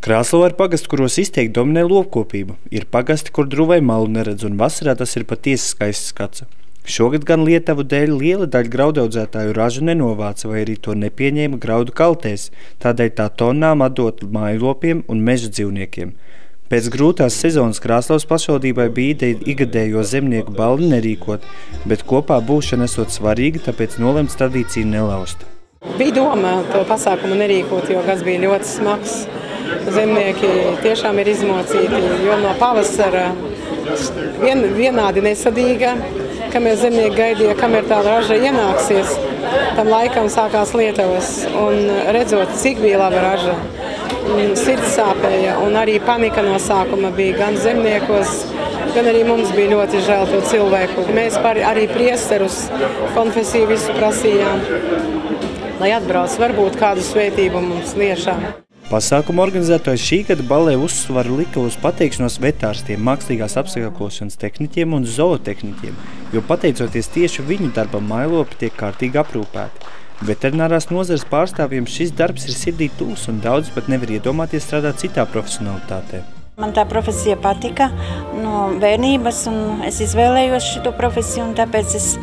Krāslava ir pagasti, kuros izteikti dominē lopkopība. Ir pagasti, kur druvai malu neredz, un vasarā tas ir patiesi skaists skats. Šogad gan lietuvu dēļ liela daļa graudaudzētāju ražu nenovāca vai arī to nepieņēma graudu kaltēs, tādēļ tā tonnām atdot mājlopiem un meža dzīvniekiem. Pēc grūtās sezonas Krāslavas pašvaldībai bija ideja igadējo zemnieku balli nerīkot, bet kopā būšana esot svarīga, tāpēc nolemts tradīciju nelaust. Bija doma to pasākumu nerīkot, jo gads bija ļoti smags. Zemnieki tiešām ir izmocīti, jo no pavasara vienādi nesadīga, kamēr zemnieki gaidīja, kamēr tā raža ienāksies, tam laikam sākās lietavas. Un redzot, cik bija laba raža, sirds sāpēja un arī panika no sākuma bija gan zemniekos, gan arī mums bija ļoti žēl to cilvēku. Mēs arī priesterus konfesiju visu prasījām, lai atbrauc varbūt kādu svētību mums liešām. Pasākuma organizētājs šī gada ballē uzsvaru lika uz pateikšanos vetārstiem, mākslīgās apsaimniekošanas tehniķiem un zootehniķiem, jo pateicoties tieši viņu darbam mājlopi tiek kārtīgi aprūpēti. Veterinārās nozares pārstāvjiem šis darbs ir sirdī tūs un daudz pat nevar iedomāties strādāt citā profesionalitātē. Man tā profesija patika no bērnības un es izvēlējos šito profesiju un tāpēc es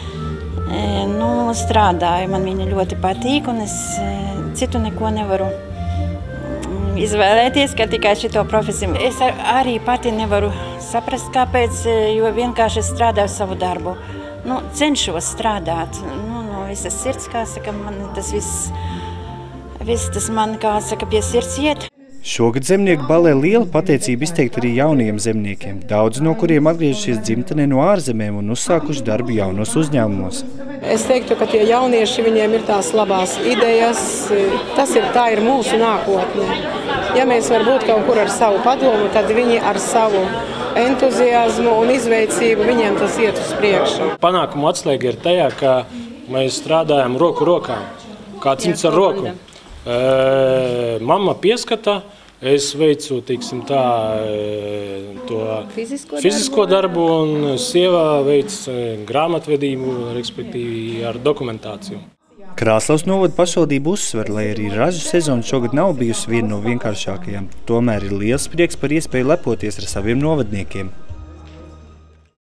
strādāju. Man viņa ļoti patīk un es citu neko nevaru izvēlēties, ka tikai šito profesiju. Es arī pati nevaru saprast, kāpēc, jo vienkārši es strādāju savu darbu. Cenšos strādāt. No visas sirds, kā saka, man tas viss tas man, kā saka, pie sirds iet. Šogad zemnieku ballē liela pateicība izteikt arī jaunajiem zemniekiem, daudzi no kuriem atgriežušies dzimtenē no ārzemēm un uzsākuši darbu jaunos uzņēmumos. Es teiktu, ka tie jaunieši, viņiem ir tās labās idejas, tā ir mūsu nākotne. Ja mēs varbūt kaut kur ar savu padomu, tad viņi ar savu entuziasmu un izveicību, viņiem tas iet uz priekšu. Panākumu atslēga ir tajā, ka mēs strādājam roku rokā, kā cimds ar roku. Mamma pieskata, es veicu, teiksim tā, to fizisko darbu un sieva veic grāmatvedību, respektīvi ar dokumentāciju. Krāslavas novada pašvaldība uzsver, lai arī ražu sezona šogad nav bijusi viena no vienkāršākajām. Tomēr ir liels prieks par iespēju lepoties ar saviem novadniekiem.